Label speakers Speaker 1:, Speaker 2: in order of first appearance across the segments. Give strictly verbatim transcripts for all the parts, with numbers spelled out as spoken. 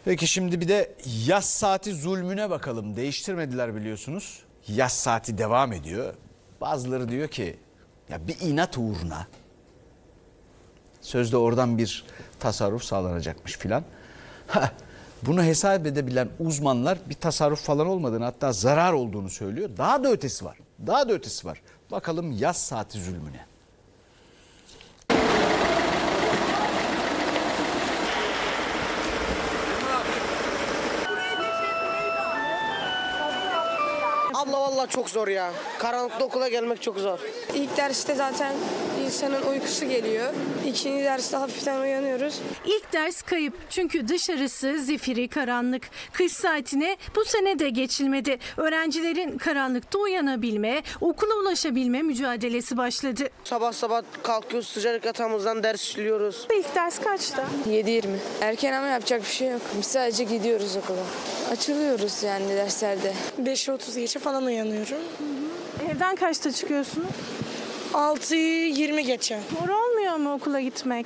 Speaker 1: Peki şimdi bir de yaz saati zulmüne bakalım. Değiştirmediler biliyorsunuz. Yaz saati devam ediyor. Bazıları diyor ki ya bir inat uğruna sözde oradan bir tasarruf sağlanacakmış filan. Bunu hesap edebilen uzmanlar bir tasarruf falan olmadığını, hatta zarar olduğunu söylüyor. Daha da ötesi var. Daha da ötesi var. Bakalım yaz saati zulmüne.
Speaker 2: Abla vallahi çok zor ya. Karanlıkta okula gelmek çok zor.
Speaker 3: İlk derste zaten insanın uykusu geliyor. İkinci derste hafiften uyanıyoruz.
Speaker 4: İlk ders kayıp çünkü dışarısı zifiri karanlık. Kış saatine bu sene de geçilmedi. Öğrencilerin karanlıkta uyanabilme, okula ulaşabilme mücadelesi başladı.
Speaker 2: Sabah sabah kalkıyoruz, sıcak yatağımızdan ders işliyoruz.
Speaker 4: İlk ders kaçta?
Speaker 3: yedi yirmi. Erken ama yapacak bir şey yok. Biz sadece gidiyoruz okula. Açılıyoruz yani derslerde.
Speaker 5: beş otuz geçe falan uyanıyorum.
Speaker 4: Evden kaçta çıkıyorsunuz?
Speaker 5: altı yirmi geçe.
Speaker 4: Zor olmuyor mu okula gitmek?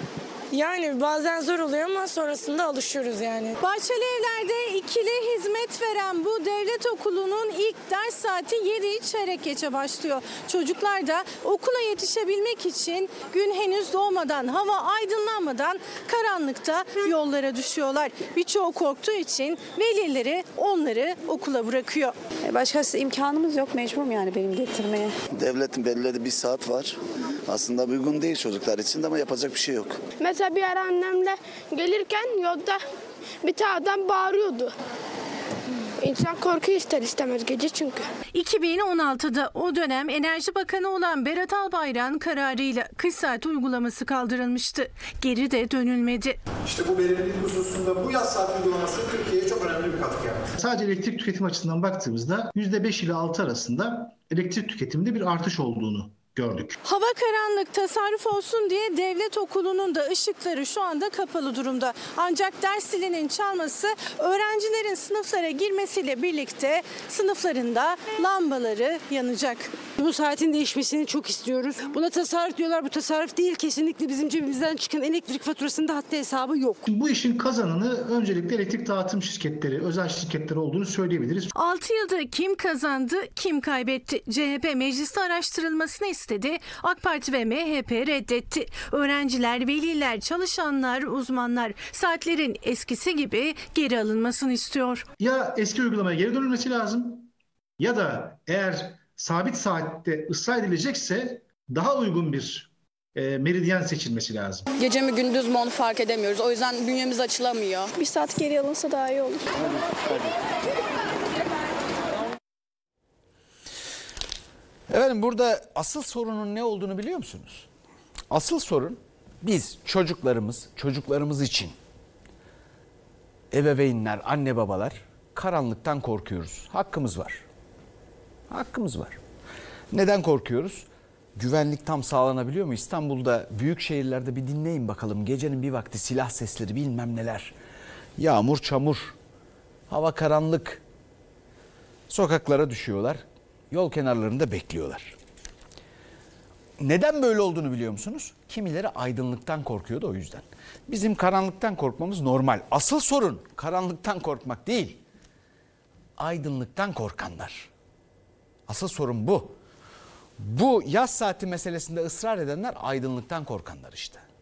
Speaker 5: Yani bazen zor oluyor ama sonrasında alışıyoruz yani.
Speaker 4: Bahçeli Evler'de ikili hizmet veren bu devlet okulunun ilk ders saati yediyi çeyrek geçe başlıyor. Çocuklar da okula yetişebilmek için gün henüz doğmadan, hava aydınlanmadan karanlıkta yollara düşüyorlar. Birçoğu korktuğu için velileri onları okula bırakıyor.
Speaker 6: Başkası imkanımız yok, mecburum yani benim getirmeye.
Speaker 7: Devletin belirlediği bir saat var. Aslında uygun değil çocuklar için de ama yapacak bir şey yok.
Speaker 8: Mesela bir ara annemle gelirken yolda bir tane adam bağırıyordu. İnsan korkuyor ister istemez gece çünkü.
Speaker 4: iki bin on altıda o dönem Enerji Bakanı olan Berat Albayrak'ın kararıyla kış saati uygulaması kaldırılmıştı. Geri de dönülmedi.
Speaker 9: İşte bu verimlilik hususunda bu yaz saati uygulaması Türkiye'ye çok önemli bir katkı yaptı.
Speaker 10: Sadece elektrik tüketimi açısından baktığımızda yüzde beş ile altı arasında elektrik tüketiminde bir artış olduğunu gördük.
Speaker 4: Hava karanlık, tasarruf olsun diye devlet okulunun da ışıkları şu anda kapalı durumda. Ancak ders zilinin çalması öğrencilerin sınıflara girmesiyle birlikte sınıflarında lambaları yanacak.
Speaker 11: Bu saatin değişmesini çok istiyoruz. Buna tasarruf diyorlar. Bu tasarruf değil. Kesinlikle bizim cebimizden çıkan elektrik faturasında hatta hesabı yok.
Speaker 10: Bu işin kazananı öncelikle elektrik dağıtım şirketleri, özel şirketler olduğunu söyleyebiliriz.
Speaker 4: altı yılda kim kazandı, kim kaybetti? C H P mecliste araştırılmasını istedi. AK Parti ve M H P reddetti. Öğrenciler, veliler, çalışanlar, uzmanlar saatlerin eskisi gibi geri alınmasını istiyor.
Speaker 10: Ya eski uygulamaya geri dönülmesi lazım ya da eğer sabit saatte ısrar edilecekse daha uygun bir e, meridyen seçilmesi lazım.
Speaker 6: Gece mi gündüz mü onu fark edemiyoruz. O yüzden bünyemiz açılamıyor.
Speaker 8: Bir saat geri alınsa daha iyi olur.
Speaker 1: Efendim burada asıl sorunun ne olduğunu biliyor musunuz? Asıl sorun biz çocuklarımız, çocuklarımız için ebeveynler, anne babalar karanlıktan korkuyoruz. Hakkımız var. Hakkımız var. Neden korkuyoruz? Güvenlik tam sağlanabiliyor mu? İstanbul'da büyük şehirlerde bir dinleyin bakalım. Gecenin bir vakti silah sesleri bilmem neler. Yağmur, çamur, hava karanlık. Sokaklara düşüyorlar. Yol kenarlarında bekliyorlar. Neden böyle olduğunu biliyor musunuz? Kimileri aydınlıktan korkuyordu o yüzden. Bizim karanlıktan korkmamız normal. Asıl sorun karanlıktan korkmak değil. Aydınlıktan korkanlar. Asıl sorun bu. Bu yaz saati meselesinde ısrar edenler aydınlıktan korkanlar işte.